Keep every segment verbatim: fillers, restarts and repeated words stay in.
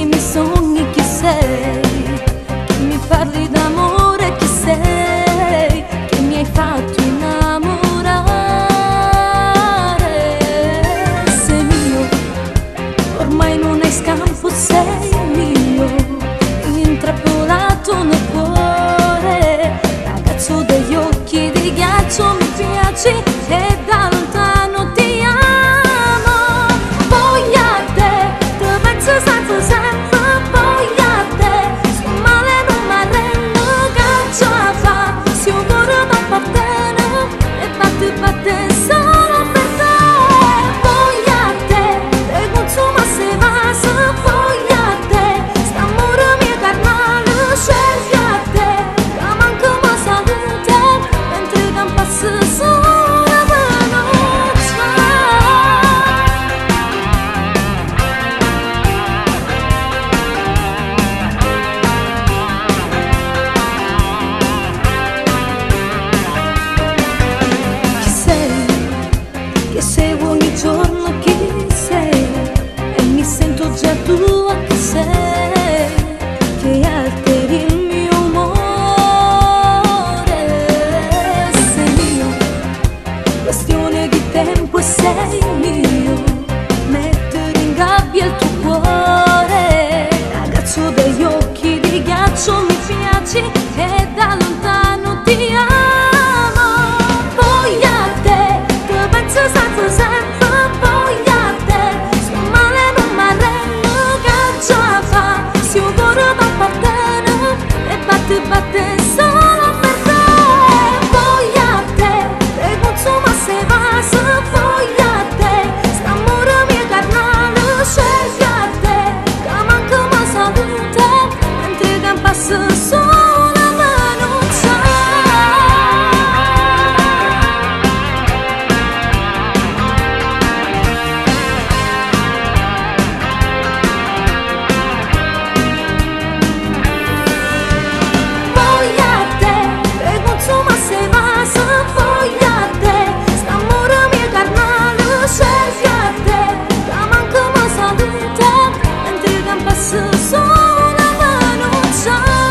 miei sogni, chi sei? Che mi parli d'amore, chi sei? Che mi hai fatto innamorare. Sei mio, ormai non hai scampo, sei mio, intrappolato nel cuore. Ragazzo dagli occhi di ghiaccio, mi piaci e da lontano ti amo. Voglio te, te penso sempre, sempre. Voglio te, sto male non mi arrendo, che ce la fa? Se un cuore mi appartiene e batte, batte solo per te. Voglio te, te consuma se va, se voglio te, st'amore mio carnale, scegli a te, che manca ma salute, mentre che passa sola venuta. Chi sei? Che seguo ogni giorno, chi sei? E mi sento già tua, chi sei? Che alteri il mio umore. Sei mio, questione di tempo e sei mio, mettere in gabbia il tuo cuore. Ragazzo dagli occhi di ghiaccio, mi piaci e da lontano ti amo. Voglio te, te penso sempre, sempre. Voglio te, sto male non mi arrendo, che ce la fa? Se un cuore mi appartiene e batte, batte solo per te. Voglio te, te consuma se va, se voglio te, st'amore mio carnale, scegli a te, che manca ma salute, mentre che passa sola venuta. Voglio te, te consuma se va, se voglio te, st'amore mio carnale, scegli a te, che manca ma salute, mentre che passa sola venuta.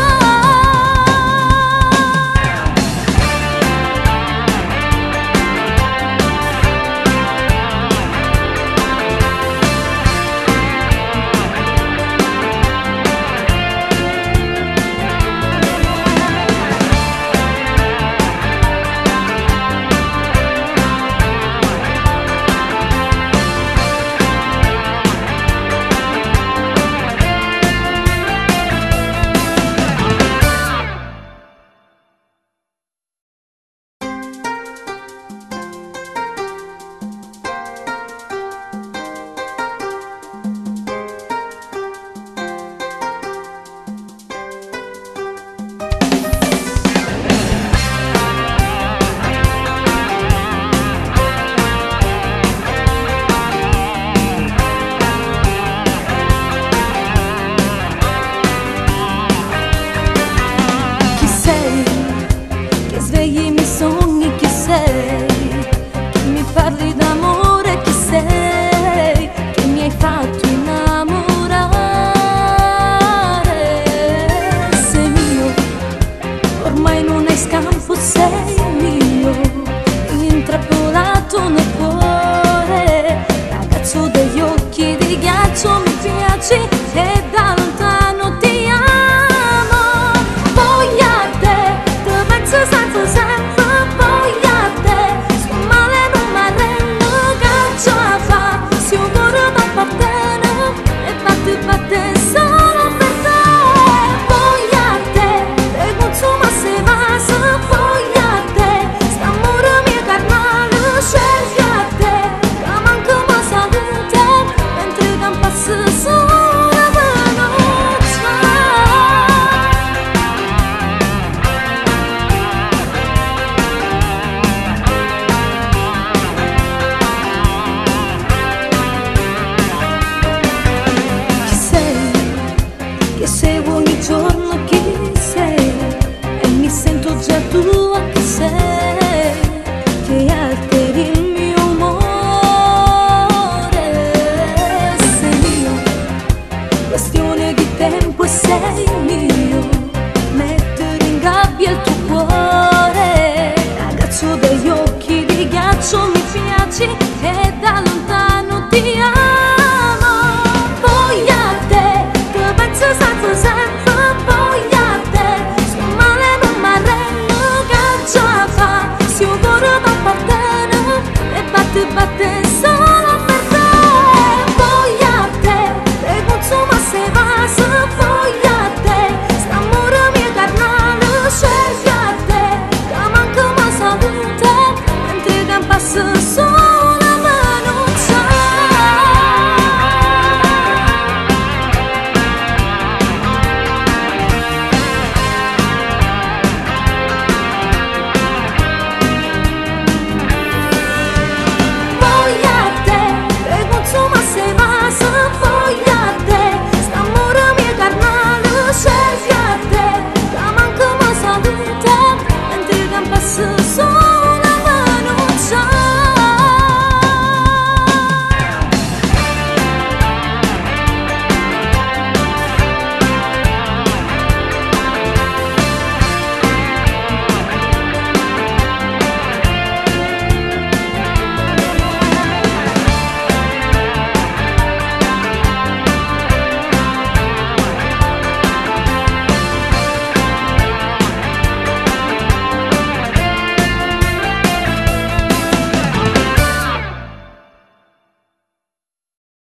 Chi sei? Che svegli i miei sogni, chi sei? Che mi parli d'amore, chi sei? Che mi hai fatto innamorare. Sei mio, ormai non hai scampo, sei mio, intrappolato nel cuore. Ragazzo dagli occhi di ghiaccio, mi piaci e da lontano ti amo. Voglio te, te penso sempre, sempre. Voglio te, sto male non mi arrendo, che ce la fa? Se un cuore mi appartiene e batte, batte solo per te. Voglio te, te consuma se va, se voglio te, st'amore mio carnale, scegli a te, che manca ma salute, mentre che passa sola venuta. questione di tempo e sei mio. Mettere in gabbia il tuo cuore, ragazzo dagli occhi di ghiaccio.